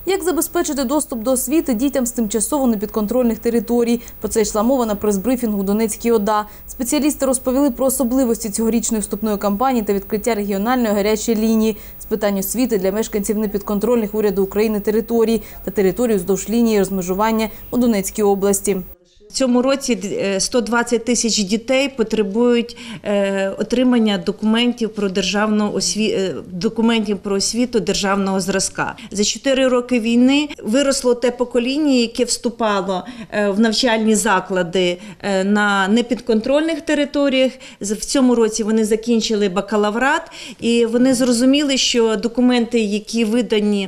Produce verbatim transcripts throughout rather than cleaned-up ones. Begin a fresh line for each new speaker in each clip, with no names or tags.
Як забезпечити доступ до освіти дітям з тимчасово непідконтрольних територій? Про це йшла мова на прес-брифінгу у Донецькій ОДА. Спеціалісти розповіли про особливості цьогорічної вступної кампанії та відкриття регіональної гарячої лінії з питань освіти для мешканців непідконтрольних уряду України територій та територій вздовж лінії розмежування у Донецькій області.
В цьому році сто двадцять тисяч дітей потребують е, отримання документів про державну осві... документів про освіту державного зразка. За чотири роки війни виросло те покоління, яке вступало в навчальні заклади на непідконтрольних територіях. В цьому році вони закінчили бакалаврат і вони зрозуміли, що документи, які видані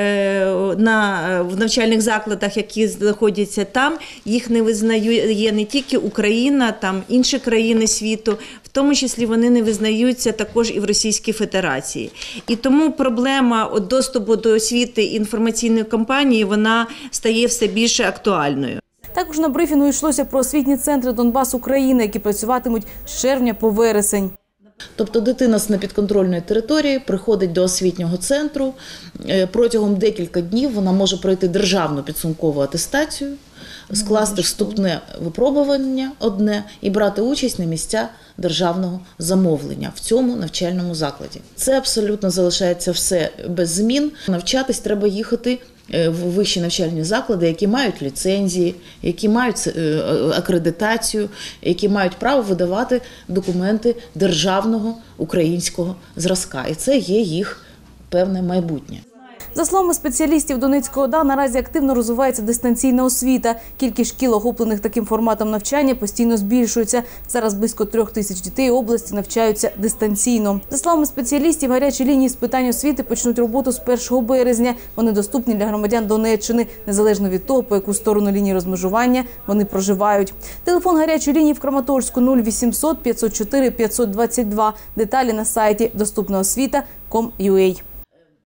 на в навчальних закладах, які знаходяться там, їх не визнають. Є не тільки Україна, там інші країни світу, в тому числі вони не визнаються також і в Російській Федерації. І тому проблема доступу до освіти і інформаційної кампанії, вона стає все більше актуальною.
Також на брифінгу йшлося про освітні центри Донбас України, які працюватимуть з червня по вересень.
Тобто дитина з непідконтрольної території приходить до освітнього центру, протягом декілька днів вона може пройти державну підсумкову атестацію, скласти вступне випробування одне і брати участь на місця державного замовлення в цьому навчальному закладі. Це абсолютно залишається все без змін. Навчатись треба їхати в вищі навчальні заклади, які мають ліцензії, які мають акредитацію, які мають право видавати документи державного українського зразка. І це є їх певне майбутнє.
За словами спеціалістів Донецької ОДА, наразі активно розвивається дистанційна освіта. Кількість шкіл, охоплених таким форматом навчання, постійно збільшується. Зараз близько трьох тисяч дітей області навчаються дистанційно. За словами спеціалістів, гарячі лінії з питань освіти почнуть роботу з першого березня. Вони доступні для громадян Донеччини, незалежно від того, по яку сторону лінії розмежування вони проживають. Телефон гарячої лінії в Краматорську – нуль вісімсот п'ятсот чотири п'ятсот двадцять два. Деталі на сайті доступна освіта крапка ком крапка ю а.